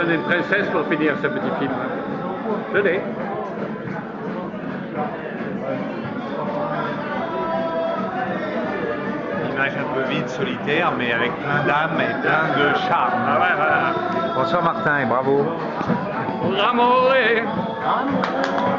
besoin d'une princesse pour finir ce petit film. Je l'ai. Une image un peu vide, solitaire, mais avec plein d'âme et plein de charme. Ah ouais, voilà. Bonsoir Martin et bravo. Pour amore.